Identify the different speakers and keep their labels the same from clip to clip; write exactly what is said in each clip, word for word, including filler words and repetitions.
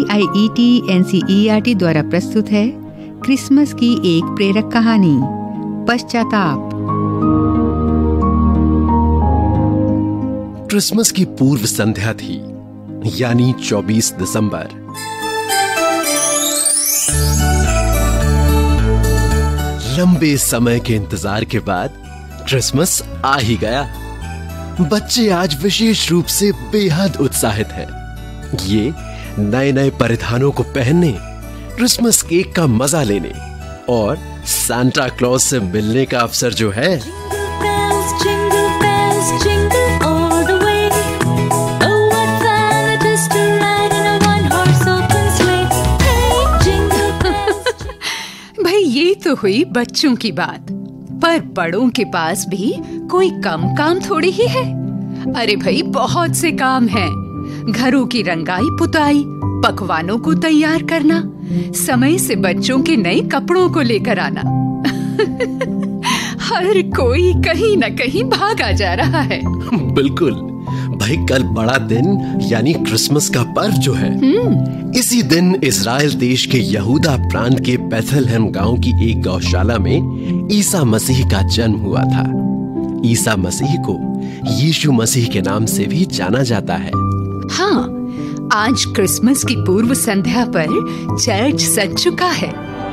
Speaker 1: आई E T N C E R T द्वारा प्रस्तुत है क्रिसमस की एक प्रेरक कहानी, पश्चाताप।
Speaker 2: क्रिसमस की पूर्व संध्या थी, यानी चौबीस दिसंबर। लंबे समय के इंतजार के बाद क्रिसमस आ ही गया। बच्चे आज विशेष रूप से बेहद उत्साहित हैं। ये नए नए परिधानों को पहनने, क्रिसमस केक का मजा लेने और सांता क्लॉज से मिलने का अवसर जो है,
Speaker 1: भाई ये तो हुई बच्चों की बात, पर बड़ों के पास भी कोई कम काम थोड़ी ही है। अरे भाई बहुत से काम हैं। घरों की रंगाई पुताई, पकवानों को तैयार करना, समय से बच्चों के नए कपड़ों को लेकर आना। हर कोई कहीं न कहीं भागा जा रहा है।
Speaker 2: बिल्कुल भाई, कल बड़ा दिन यानी क्रिसमस का पर्व जो है, इसी दिन इजराइल देश के यहूदा प्रांत के बेथलहम गांव की एक गौशाला में ईसा मसीह का जन्म हुआ था। ईसा मसीह को यीशु मसीह के नाम से भी जाना जाता है।
Speaker 1: हाँ, आज क्रिसमस की पूर्व संध्या पर चर्च सज चुका है।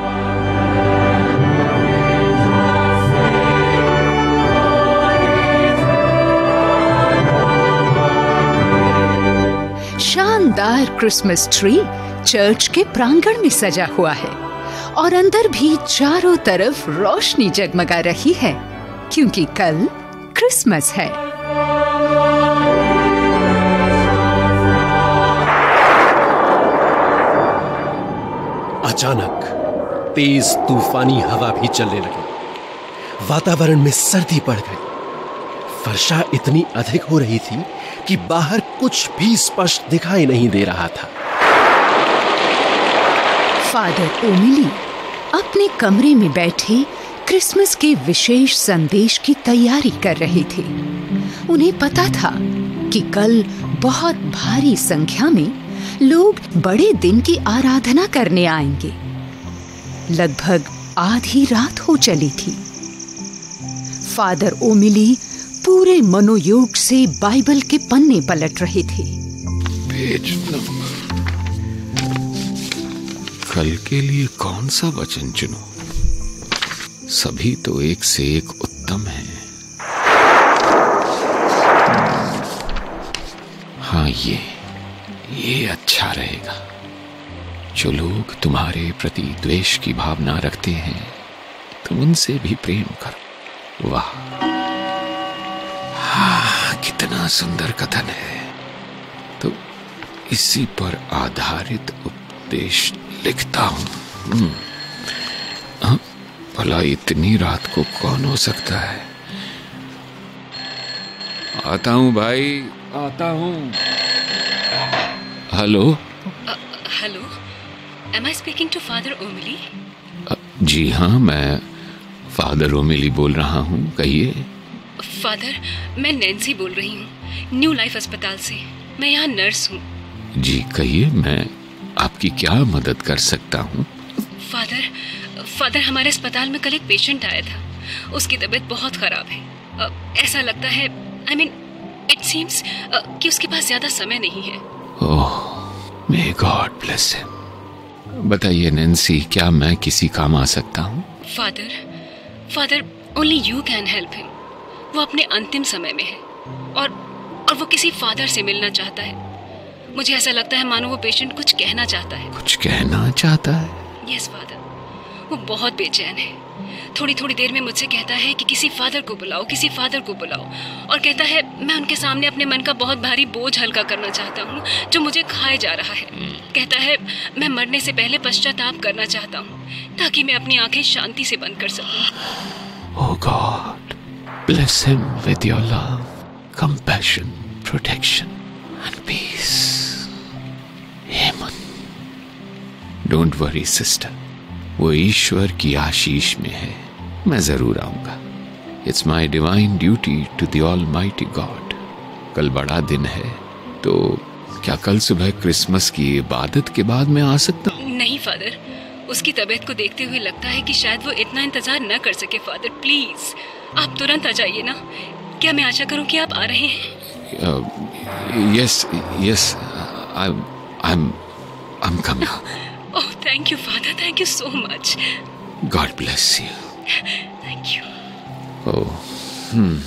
Speaker 1: शानदार क्रिसमस ट्री चर्च के प्रांगण में सजा हुआ है और अंदर भी चारों तरफ रोशनी जगमगा रही है, क्योंकि कल क्रिसमस है।
Speaker 2: अचानक तेज तूफानी हवा भी चलने लगी। वातावरण में सर्दी बढ़ गई। वर्षा इतनी अधिक हो रही थी कि बाहर कुछ भी स्पष्ट दिखाई नहीं दे रहा था।
Speaker 1: फादर ओमिली अपने कमरे में बैठे क्रिसमस के विशेष संदेश की तैयारी कर रहे थे। उन्हें पता था कि कल बहुत भारी संख्या में लोग बड़े दिन की आराधना करने आएंगे। लगभग आधी रात हो चली थी। फादर ओमिली पूरे मनोयोग से बाइबल के पन्ने पलट रहे थे।
Speaker 3: पेज नंबर, कल के लिए कौन सा वचन चुनूं? सभी तो एक से एक उत्तम हैं। हाँ, ये ये अच्छा रहेगा। जो लोग तुम्हारे प्रति द्वेष की भावना रखते हैं, तुम उनसे भी प्रेम करो। वाह, हाँ, कितना सुंदर कथन है। तो इसी पर आधारित उपदेश लिखता हूं। भला इतनी रात को कौन हो सकता है? आता हूं भाई, आता हूं। Hello
Speaker 4: hello, am I speaking to father Omili?
Speaker 3: जी हाँ, मैं फादर ओमिली बोल रहा हूँ। कहिए।
Speaker 4: फादर, मैं नैन्सी बोल रही हूँ, न्यू लाइफ अस्पताल से। मैं यहाँ नर्स हूँ।
Speaker 3: जी कहिए, मैं आपकी क्या मदद कर सकता हूँ?
Speaker 4: फादर फादर हमारे अस्पताल में कल एक पेशेंट आया था। उसकी तबीयत बहुत खराब है। ऐसा लगता है, आई मीन इट सीम्स कि उसके पास ज्यादा समय नहीं है।
Speaker 3: Oh, may God bless him. बताइए नैन्सी, क्या मैं किसी काम आ सकता हूँ?
Speaker 4: Father father only you can help him. वो अपने अंतिम समय में है और और वो किसी फादर से मिलना चाहता है। मुझे ऐसा लगता है मानो वो पेशेंट कुछ कहना चाहता है।
Speaker 3: कुछ कहना चाहता है?
Speaker 4: यस फादर, वो बहुत बेचैन है। थोड़ी थोड़ी देर में मुझसे कहता है कि किसी फादर को बुलाओ, किसी फादर को बुलाओ, और कहता है मैं उनके सामने अपने मन का बहुत भारी बोझ हल्का करना चाहता हूँ जो मुझे खाए जा रहा है। कहता है मैं मरने से पहले पश्चाताप करना चाहता हूँ ताकि मैं अपनी आंखें शांति से बंद कर सकूं।
Speaker 3: Oh God, bless him with your love, compassion, protection and peace. Amen. Don't worry sister, वो ईश्वर की आशीष में है। मैं जरूर आऊंगा। It's my divine duty to the Almighty God. कल बड़ा दिन है, तो क्या कल सुबह क्रिसमस की इबादत के बाद मैं आ सकता हूँ?
Speaker 4: नहीं फादर, उसकी तबीयत को देखते हुए लगता है कि शायद वो इतना इंतजार न कर सके। फादर प्लीज आप तुरंत आ जाइए ना। क्या मैं आशा करूं कि आप आ रहे हैं?
Speaker 3: Yes yes I I am I am coming.
Speaker 4: Oh thank you father, thank you so much.
Speaker 3: God bless you.
Speaker 4: Thank you.
Speaker 3: Oh hmm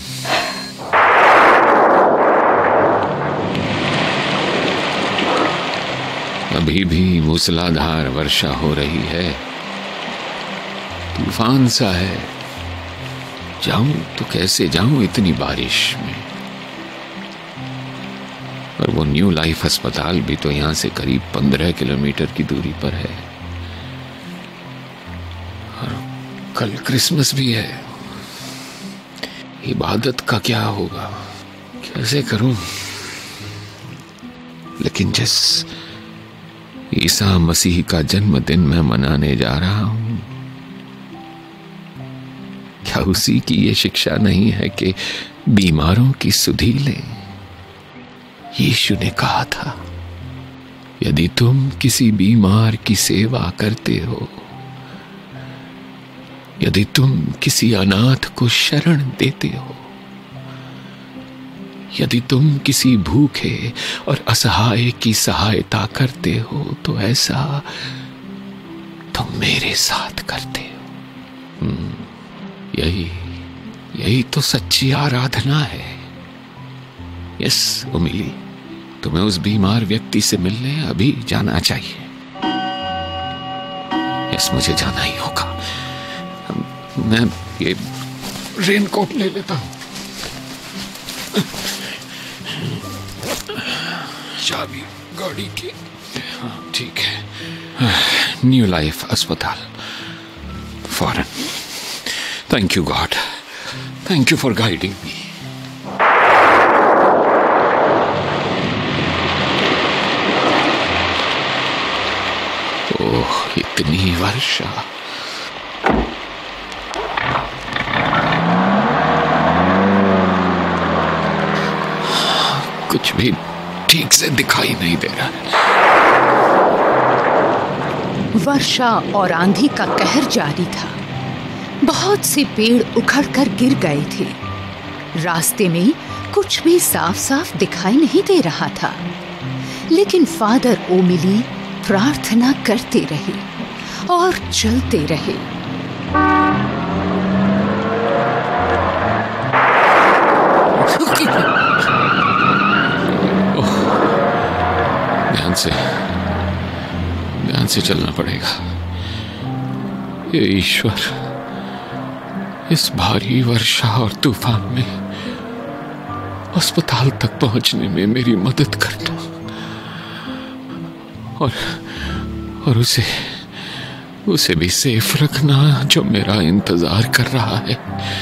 Speaker 3: अभी भी मूसलाधार वर्षा हो रही है, तूफान सा है। जाऊं तो कैसे जाऊं इतनी बारिश में? और वो न्यू लाइफ अस्पताल भी तो यहां से करीब पंद्रह किलोमीटर की दूरी पर है। और कल क्रिसमस भी है। इबादत का क्या होगा, कैसे करूं? लेकिन जिस ईसा मसीह का जन्मदिन मैं मनाने जा रहा हूं, क्या उसी की ये शिक्षा नहीं है कि बीमारों की सुधि लें? यीशु ने कहा था, यदि तुम किसी बीमार की सेवा करते हो, यदि तुम किसी अनाथ को शरण देते हो, यदि तुम किसी भूखे और असहाय की सहायता करते हो, तो ऐसा तुम मेरे साथ करते हो। यही यही तो सच्ची आराधना है। यस उमिली, तुम्हें उस बीमार व्यक्ति से मिलने अभी जाना चाहिए। यस मुझे जाना ही होगा। मैं ये रेनकोट ले लेता हूं। चाबी गाड़ी की। हाँ ठीक है। न्यू लाइफ अस्पताल, फॉरन। Thank you God, thank you for guiding me. Oh इतनी वर्षा। कुछ भी ठीक से दिखाई नहीं दे रहा।
Speaker 1: वर्षा और आंधी का कहर जारी था। बहुत से पेड़ उखड़कर गिर गए थे। रास्ते में कुछ भी साफ साफ दिखाई नहीं दे रहा था। लेकिन फादर ओमिली प्रार्थना करते रहे और चलते रहे।
Speaker 3: ध्यान से ध्यान से चलना पड़ेगा। ये ईश्वर, इस भारी वर्षा और तूफान में अस्पताल तक पहुंचने में मेरी मदद करना और और उसे उसे भी सेफ रखना जो मेरा इंतजार कर रहा है।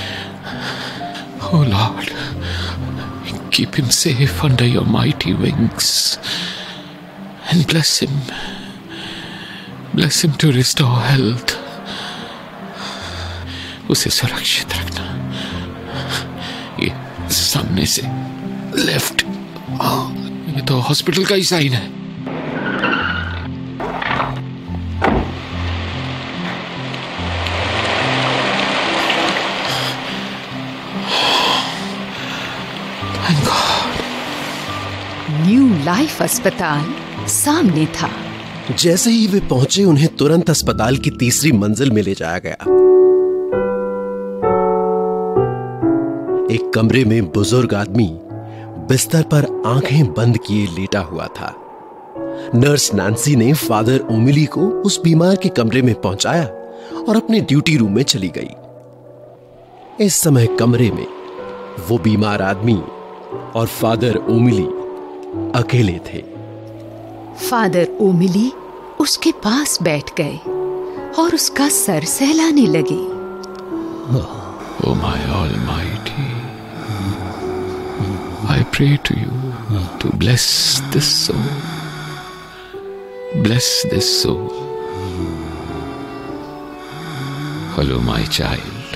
Speaker 3: Oh Lord, keep him safe under your mighty wings and bless him. Bless him to restore health. उसे सुरक्षित रखना। ये सामने से लेफ्ट, ये तो हॉस्पिटल का ही साइन है।
Speaker 1: न्यू लाइफ अस्पताल सामने था।
Speaker 2: जैसे ही वे पहुंचे, उन्हें तुरंत अस्पताल की तीसरी मंजिल में ले जाया गया। एक कमरे में बुजुर्ग आदमी बिस्तर पर आंखें बंद किए लेटा हुआ था। नर्स नैन्सी ने फादर ओमिली को उस बीमार के कमरे में पहुंचाया और अपने ड्यूटी रूम में चली गई। इस समय कमरे में वो बीमार आदमी और फादर ओमिली अकेले थे।
Speaker 1: फादर ओमिली उसके पास बैठ गए और उसका सर सहलाने लगे।
Speaker 3: Oh my Almighty, I pray to you to bless this soul. Bless this soul. Hello my child.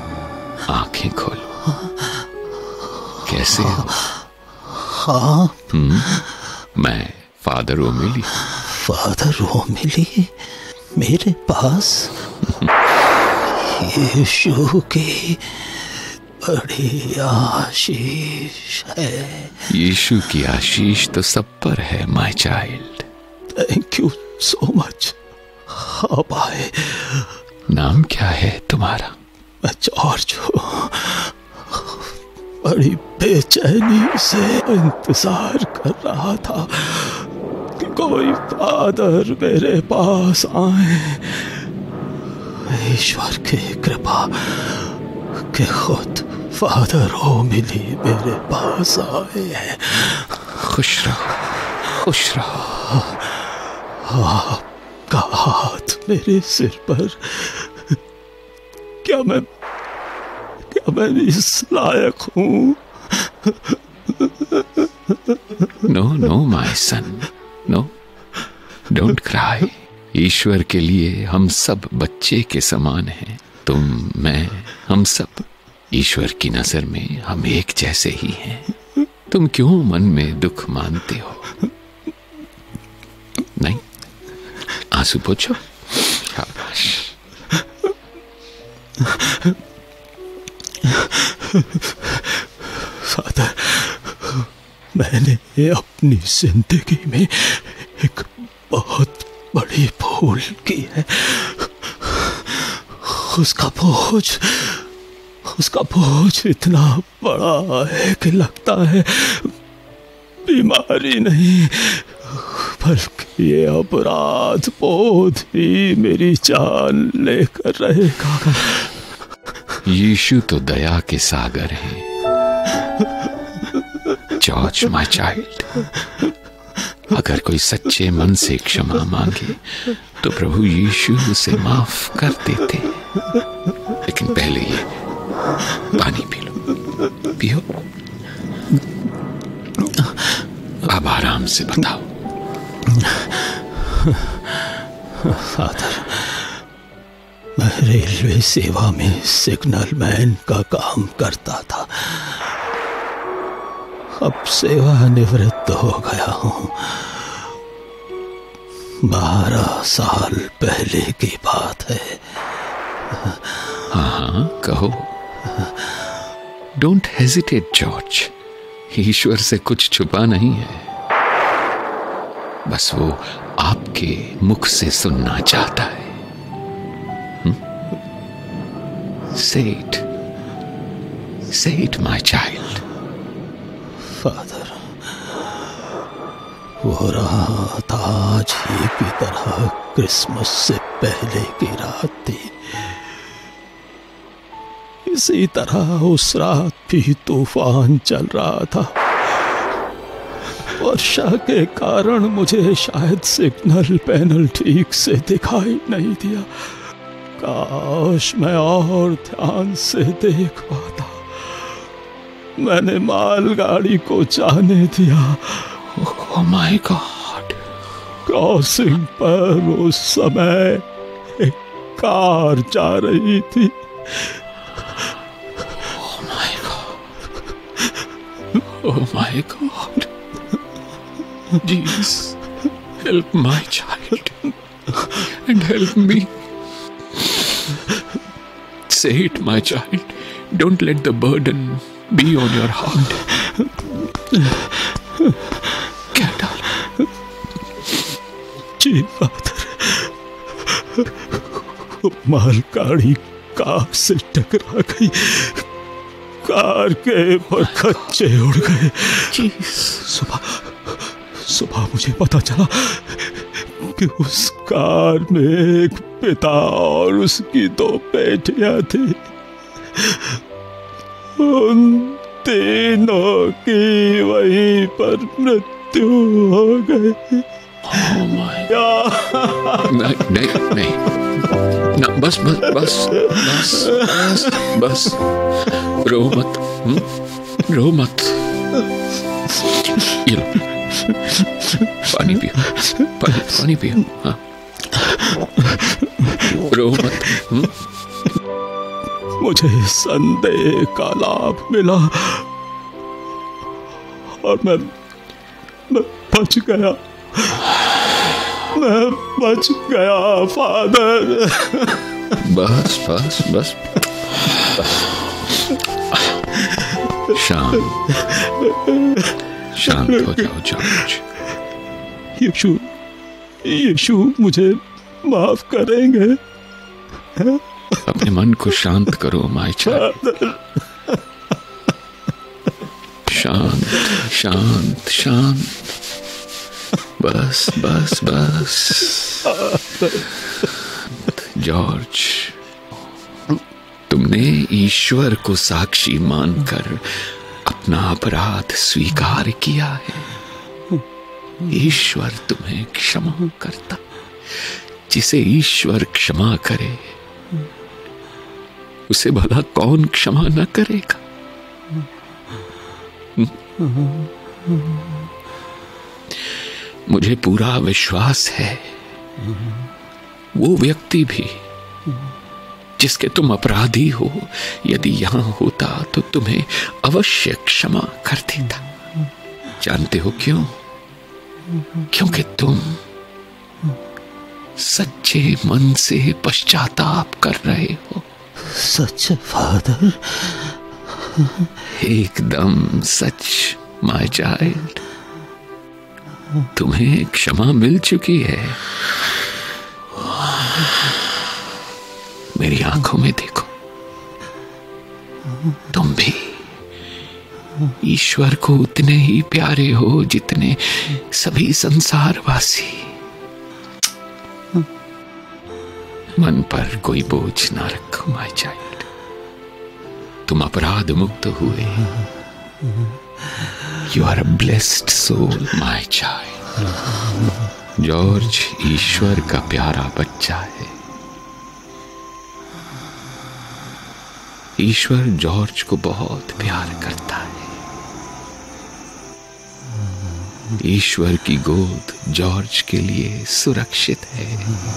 Speaker 3: आंखें खोलो। कैसे हो?
Speaker 5: हाँ
Speaker 3: मैं फादर ओमिली।
Speaker 5: फादर ओमिली मेरे पास? यीशु की बड़ी आशीष है।
Speaker 3: यीशु की आशीष तो सब पर है my child.
Speaker 5: Thank you so much. अब आए।
Speaker 3: नाम क्या है तुम्हारा?
Speaker 5: मैं जॉर्ज हूँ। बड़ी बेचैनी से इंतजार कर रहा था कि कोई फादर मेरे पास आए। ईश्वर की कृपा कि खुद फादर ओमिली मेरे पास आए हैं।
Speaker 3: खुश रहो, खुश रहो।
Speaker 5: आपका हाथ मेरे सिर पर। क्या मैं क्या मैं इस लायक हूँ?
Speaker 3: No no my son, no, don't cry. ईश्वर के लिए हम सब बच्चे के समान हैं। तुम, मैं, हम सब ईश्वर की नजर में हम एक जैसे ही हैं। तुम क्यों मन में दुख मानते हो? नहीं, आंसू पोंछो। शाबाश।
Speaker 5: फादर, मैंने अपनी जिंदगी में एक बहुत बड़ी भूल की है। उसका बोझ उसका बोझ इतना बड़ा है कि लगता है बीमारी नहीं बल्कि ये अपराध बोध ही मेरी जान लेकर रहेगा।
Speaker 3: यीशु तो दया के सागर हैं। जॉर्ज माय चाइल्ड, अगर कोई सच्चे मन से क्षमा मांगे तो प्रभु यीशु उसे माफ कर देते। लेकिन पहले ये पानी पी लो, पियो। अब आराम से बताओ।
Speaker 5: फादर, मैं रेलवे सेवा में सिग्नल मैन का काम करता था। अब सेवानिवृत्त हो गया हूँ। बारह साल पहले की बात है।
Speaker 3: हाँ हाँ, कहो। Don't hesitate George. ईश्वर से कुछ छुपा नहीं है। बस वो आपके मुख से सुनना चाहता है। Say it. Say it, my child.
Speaker 5: Father, वो रात आज ही की तरह क्रिसमस से पहले की रात थी। इसी तरह उस रात भी तूफान चल रहा था। वर्षा के कारण मुझे शायद सिग्नल पैनल ठीक से दिखाई नहीं दिया। काश मैं और ध्यान से देख पाता। मैंने मालगाड़ी को जाने दिया।
Speaker 3: ओह माय गॉड।
Speaker 5: क्रॉसिंग पर उस समय एक कार जा रही थी।
Speaker 3: Oh my God. Oh my God. Jesus, help my child and help me. Say it, my child. Don't let the burden be on your heart. क्या डाला?
Speaker 5: जी फादर, मालगाड़ी कार से टकरा गई। कार के परखच्चे उड़ गए। सुबह सुबह मुझे पता चला कि उस कार में एक पिता और उसकी दो बेटियां थी। उन तीनों की वहीं पर मृत्यु हो गई।
Speaker 3: Oh my God. नहीं नहीं नहीं ना, बस बस बस बस बस बस रो मत, रो मत। ये लो, पानी पियो, पानी पानी पियो। हाँ, रो मत। हुँ?
Speaker 5: मुझे संदेह का लाभ मिला और मैं मैं बच गया, मैं बच गया फादर।
Speaker 3: बस बस बस, बस। शांत शांत हो जाओ जॉर्ज।
Speaker 5: यीशु यीशु मुझे माफ करेंगे?
Speaker 3: अपने मन को शांत करो माय चाइल्ड। शांत शांत शांत, बस बस बस। जॉर्ज, तुमने ईश्वर को साक्षी मानकर अपना अपराध स्वीकार किया है। ईश्वर तुम्हें क्षमा करता। जिसे ईश्वर क्षमा करे उसे भला कौन क्षमा न करेगा? मुझे पूरा विश्वास है वो व्यक्ति भी जिसके तुम अपराधी हो, यदि यहां होता तो तुम्हें अवश्य क्षमा कर देता। जानते हो क्यों? क्योंकि तुम सच्चे मन से पश्चाताप कर रहे हो।
Speaker 5: सच फादर?
Speaker 3: एकदम सच माय चाइल्ड। तुम्हें क्षमा मिल चुकी है। मेरी आंखों में देखो, तुम भी ईश्वर को उतने ही प्यारे हो जितने सभी संसारवासी। मन पर कोई बोझ ना रखो माय चाइल्ड। तुम अपराध मुक्त हुए। You are a blessed soul my child. George ईश्वर का प्यारा बच्चा है। ईश्वर जॉर्ज को बहुत प्यार करता है। ईश्वर की गोद जॉर्ज के लिए सुरक्षित है।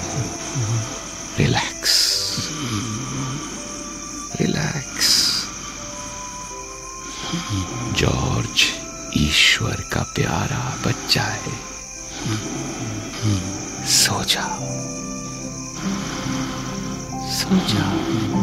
Speaker 3: Relax relax. जॉर्ज ईश्वर का प्यारा बच्चा है। सो जाओ, सो जाओ।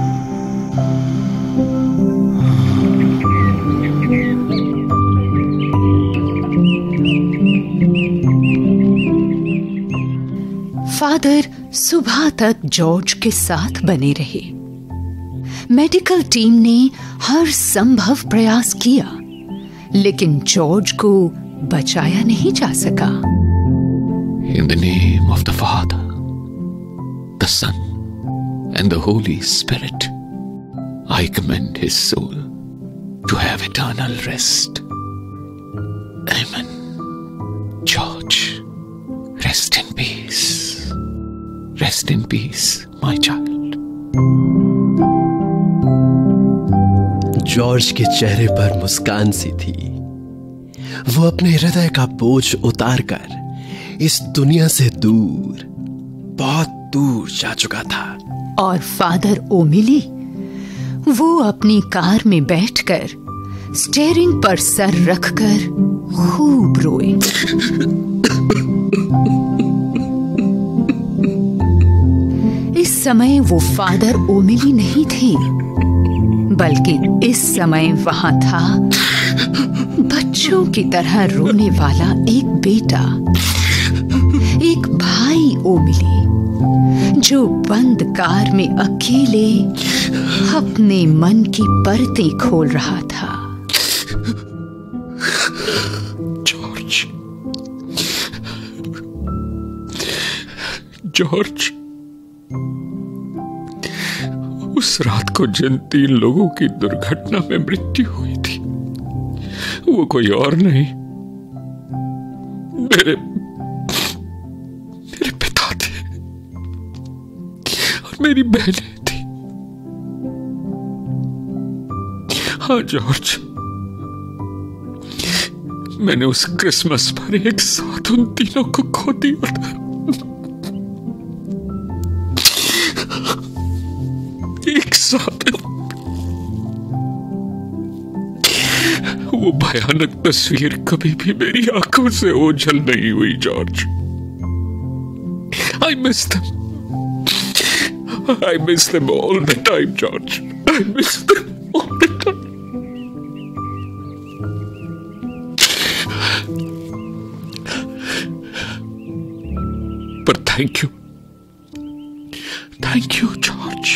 Speaker 1: फादर सुबह तक जॉर्ज के साथ बने रहे। मेडिकल टीम ने हर संभव प्रयास किया, लेकिन जॉर्ज को बचाया नहीं जा सका।
Speaker 3: In the name of the Father, the Son, and the Holy Spirit, I commend his soul to have eternal rest. Amen. George, rest in peace. Rest in peace, my child.
Speaker 2: George के चेहरे पर मुस्कान सी थी। वो अपने हृदय का बोझ उतारकर इस दुनिया से दूर, बहुत दूर जा चुका था।
Speaker 1: और फादर ओमिली, वो अपनी कार में बैठकर स्टीयरिंग पर सर रखकर खूब रोए। इस समय वो फादर ओमिली नहीं थे, बल्कि इस समय वहां था बच्चों की तरह रोने वाला एक बेटा, एक भाई ओमिली, जो बंद कार में अकेले अपने मन की परतें खोल रहा था।
Speaker 3: जॉर्ज, जॉर्ज, उस रात को जिन तीन लोगों की दुर्घटना में मृत्यु हुई थी, वो कोई और नहीं, मेरे मेरे पिता थे और मेरी बहनें थी। हाँ जॉर्ज, मैंने उस क्रिसमस पर एक साथ उन तीनों को खो दिया था। एक साथ वो भयानक तस्वीर कभी भी मेरी आंखों से ओझल नहीं हुई George. I miss them. I miss them all the time, George. I miss them all the time. But thank you. Thank you, George.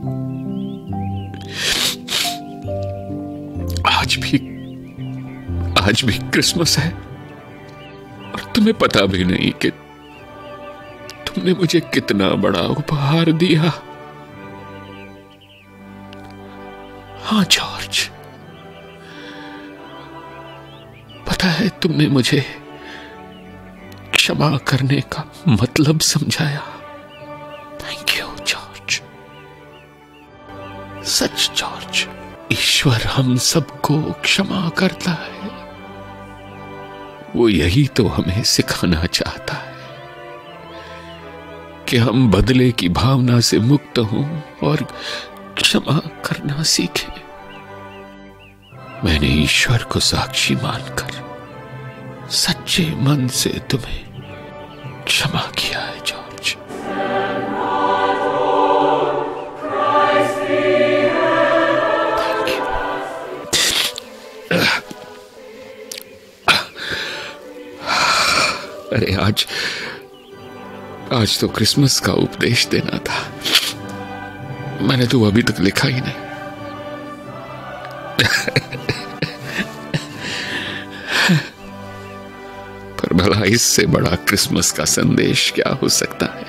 Speaker 3: आज भी आज भी क्रिसमस है और तुम्हें पता भी नहीं कि तुमने मुझे कितना बड़ा उपहार दिया। हाँ जॉर्ज, पता है तुमने मुझे क्षमा करने का मतलब समझाया। Thank you George. सच जॉर्ज, ईश्वर हम सबको क्षमा करता है। वो यही तो हमें सिखाना चाहता है कि हम बदले की भावना से मुक्त हों और क्षमा करना सीखें। मैंने ईश्वर को साक्षी मानकर सच्चे मन से तुम्हें क्षमा किया है जॉर्ज। अरे आज आज तो क्रिसमस का उपदेश देना था, मैंने तो अभी तक लिखा ही नहीं। पर भला इससे बड़ा क्रिसमस का संदेश क्या हो सकता है।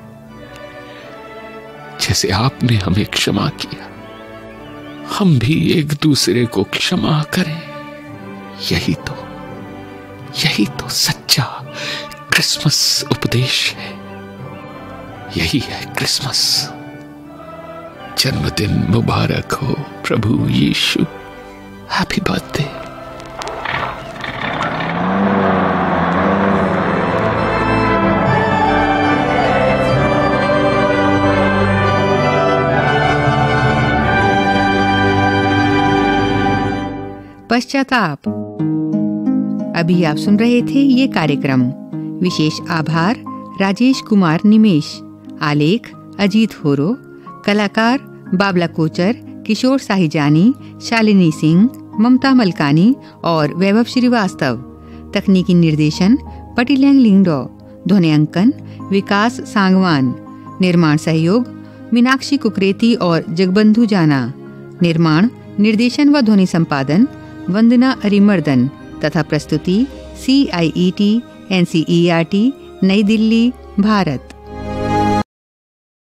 Speaker 3: जैसे आपने हमें क्षमा किया, हम भी एक दूसरे को क्षमा करें। यही तो यही तो सच्चा क्रिसमस उपदेश है। यही है क्रिसमस। जन्मदिन मुबारक हो प्रभु यीशु। Happy birthday.
Speaker 6: पश्चाताप। अभी आप सुन रहे थे ये कार्यक्रम। विशेष आभार राजेश कुमार निमेश। आलेख अजीत होरो। कलाकार बाबला कोचर, किशोर साहिजानी, शालिनी सिंह, ममता मलकानी और वैभव श्रीवास्तव। तकनीकी निर्देशन पटिलैंग लिंगडो। ध्वनियांकन विकास सांगवान। निर्माण सहयोग मीनाक्षी कुकरेती और जगबंधु जाना। निर्माण, निर्देशन व ध्वनि संपादन वंदना अरिमर्दन तथा प्रस्तुति C I E T N C E R T New Delhi, Bharat.